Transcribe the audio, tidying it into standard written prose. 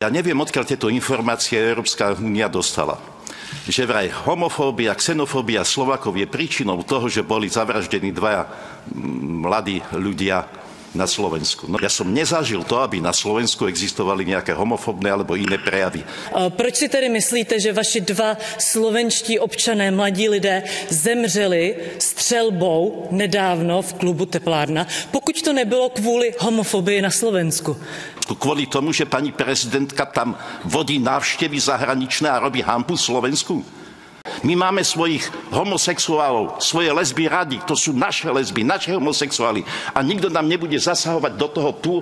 Ja neviem, odkiaľ tieto informácie Európska únia dostala. Že vraj homofóbia, xenofóbia Slovákov je príčinou toho, že boli zavraždení dvaja mladí ľudia na Slovensku. No, ja som nezažil to, aby na Slovensku existovali nejaké homofóbne alebo iné prejavy. Proč si tedy myslíte, že vaši dva slovenští občané, mladí lidé, zemřeli střelbou nedávno v klubu Teplárna, pokud to nebylo kvůli homofobii na Slovensku? Kvôli tomu, že pani prezidentka tam vodí návštevy zahraničné a robí hanbu Slovensku? My máme svojich homosexuálov, svoje lesby radi, to sú naše lesby, naše homosexuály a nikto nám nebude zasahovať do toho tu